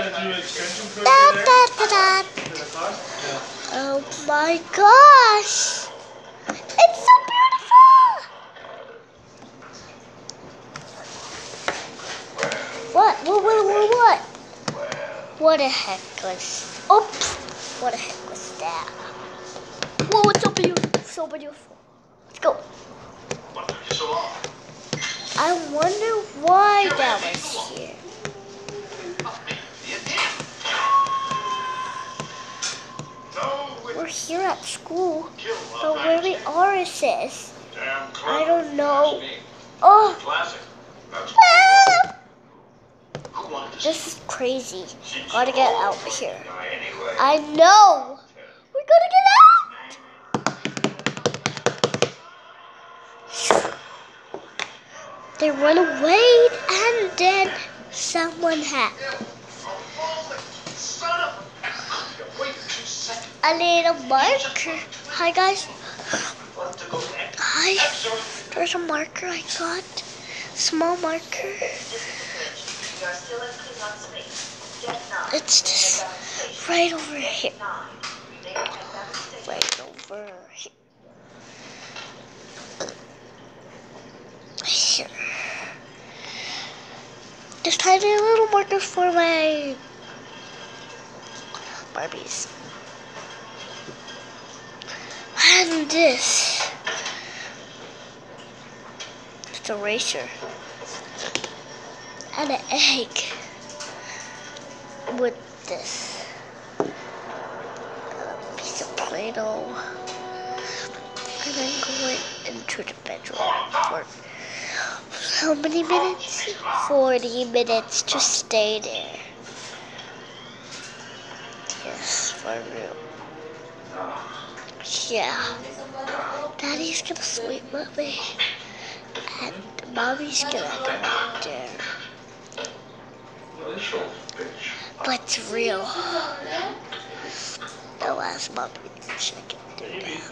do extension cord Da, there? da, da, da. To the car? Yeah. Oh my gosh! It's so beautiful! What? What? What the heck was... Oops! What the heck was that? Whoa, it's so beautiful. So beautiful. Let's go. What took you so long? I wonder why that was here. We're here at school, but where we are it says, I don't know. Oh, this is crazy. Gotta get out of here. I know. We gotta get out. They run away, and then someone had a little marker. Hi guys. Hi. There's a marker I got. Small marker. It's just right over here. Right over here. Here. Just tiny little markers for my Barbies. And this. It's a eraser. And an egg. With this. A piece of Play-Doh. And then going into the bedroom for how many minutes? 40 minutes to stay there. Yes, for real. Yeah. Daddy's gonna sleep with me. And Mommy's gonna go out there. But it's real. The last Mommy she can do that.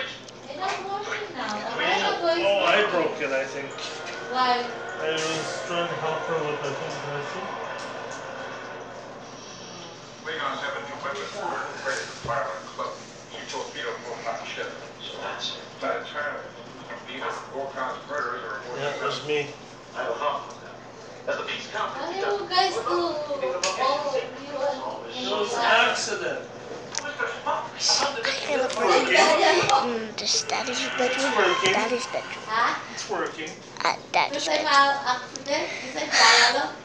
Oh, I broke it, I think. Why? I was trying to help her with the thing. Klingons have a new weapon for ready to fire on a club. You torpedo Gorkon's ship. So that's it. Not entirely. Either Gorkon's murderers or Yeah, it was me. I don't know. As the peace conference, Ano you guys do? Oh, you It was an accident. This Daddy's bedroom. Working. Daddy's bedroom. Ha? It's working. At Daddy's Kasi bedroom. accident? Kasi tayo, no?